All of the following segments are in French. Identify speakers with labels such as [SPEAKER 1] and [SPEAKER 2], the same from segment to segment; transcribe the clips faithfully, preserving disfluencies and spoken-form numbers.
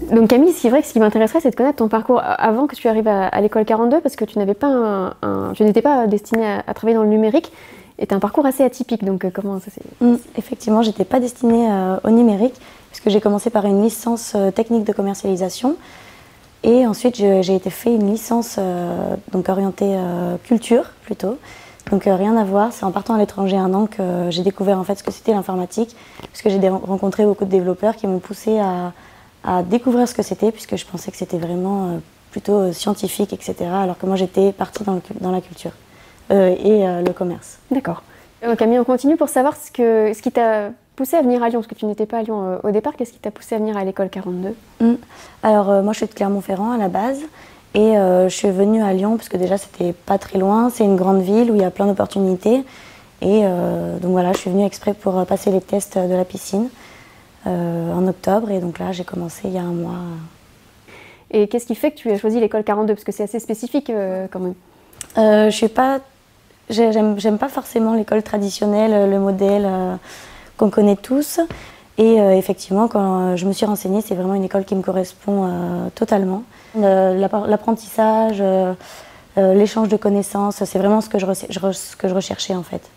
[SPEAKER 1] Donc Camille, c'est vrai que ce qui m'intéresserait, c'est de connaître ton parcours avant que tu arrives à, à l'école quarante-deux, parce que tu n'avais pas un, un, tu n'étais pas destinée à, à travailler dans le numérique, et tu as un parcours assez atypique, donc euh, comment ça s'est...
[SPEAKER 2] Mmh, effectivement, j'étais pas destinée euh, au numérique, puisque j'ai commencé par une licence euh, technique de commercialisation, et ensuite j'ai été fait une licence euh, donc orientée euh, culture plutôt. Donc euh, rien à voir, c'est en partant à l'étranger un an que euh, j'ai découvert en fait ce que c'était l'informatique, puisque j'ai rencontré beaucoup de développeurs qui m'ont poussé à, à découvrir ce que c'était, puisque je pensais que c'était vraiment euh, plutôt euh, scientifique, et cetera. Alors que moi j'étais partie dans, le, dans la culture euh, et euh, le commerce.
[SPEAKER 1] D'accord. Euh, Camille, on continue pour savoir ce, que, ce qui t'a poussé à venir à Lyon, parce que tu n'étais pas à Lyon euh, au départ. Qu'est-ce qui t'a poussé à venir à l'école quarante-deux?
[SPEAKER 2] mmh. Alors euh, moi je suis de Clermont-Ferrand à la base. Et euh, je suis venue à Lyon parce que déjà c'était pas très loin, c'est une grande ville où il y a plein d'opportunités. Et euh, donc voilà, je suis venue exprès pour passer les tests de la piscine euh, en octobre. Et donc là j'ai commencé il y a un mois.
[SPEAKER 1] Et qu'est-ce qui fait que tu as choisi l'école quarante-deux? Parce que c'est assez spécifique euh, quand même.
[SPEAKER 2] Euh, je suis pas, j'aime, j'aime pas forcément l'école traditionnelle, le modèle euh, qu'on connaît tous. Et euh, effectivement, quand je me suis renseignée, c'est vraiment une école qui me correspond euh, totalement. Euh, L'apprentissage, euh, euh, l'échange de connaissances, c'est vraiment ce que je, je, ce que je recherchais en fait.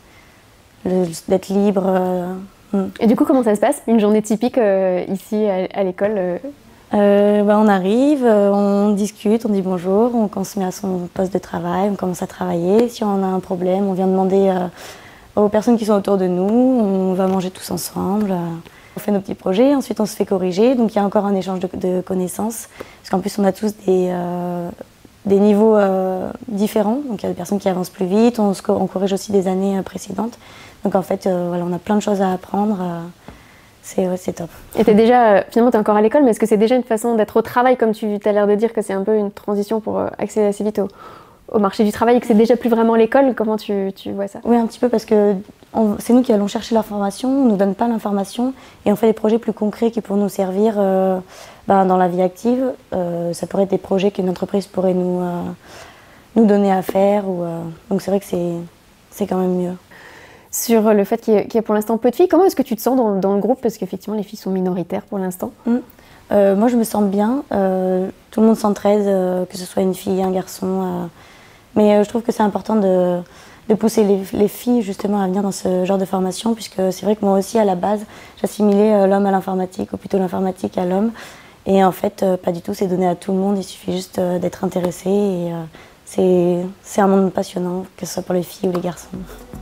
[SPEAKER 2] D'être libre. Euh, hmm.
[SPEAKER 1] Et du coup, comment ça se passe, une journée typique euh, ici à, à l'école euh...
[SPEAKER 2] euh, bah, On arrive, on discute, on dit bonjour, on, on se met à son poste de travail, on commence à travailler. Si on a un problème, on vient demander euh, aux personnes qui sont autour de nous, on va manger tous ensemble. Euh. On fait nos petits projets, ensuite on se fait corriger, donc il y a encore un échange de, de connaissances, parce qu'en plus on a tous des, euh, des niveaux euh, différents, donc il y a des personnes qui avancent plus vite, on, se, on corrige aussi des années précédentes, donc en fait euh, voilà, on a plein de choses à apprendre, euh, c'est ouais, top.
[SPEAKER 1] Et t'es déjà, finalement tu es encore à l'école, mais est-ce que c'est déjà une façon d'être au travail, comme tu as l'air de dire que c'est un peu une transition pour accéder assez vite au, au marché du travail, et que c'est déjà plus vraiment l'école, comment tu, tu vois ça?
[SPEAKER 2] Oui, un petit peu, parce que c'est nous qui allons chercher l'information, on ne nous donne pas l'information et on fait des projets plus concrets qui pourront nous servir euh, bah, dans la vie active. Euh, ça pourrait être des projets qu'une entreprise pourrait nous, euh, nous donner à faire. Ou, euh, donc c'est vrai que c'est quand même mieux.
[SPEAKER 1] Sur le fait qu'il y, qu y a pour l'instant peu de filles, comment est-ce que tu te sens dans, dans le groupe? Parce qu'effectivement les filles sont minoritaires pour l'instant.
[SPEAKER 2] Mmh. Euh, moi je me sens bien, euh, tout le monde s'entraide, euh, que ce soit une fille, un garçon. Euh, mais euh, je trouve que c'est important de... de pousser les, les filles justement à venir dans ce genre de formation, puisque c'est vrai que moi aussi à la base j'assimilais euh, l'homme à l'informatique, ou plutôt l'informatique à l'homme, et en fait euh, pas du tout, c'est donné à tout le monde, il suffit juste euh, d'être intéressé, et euh, c'est un monde passionnant, que ce soit pour les filles ou les garçons.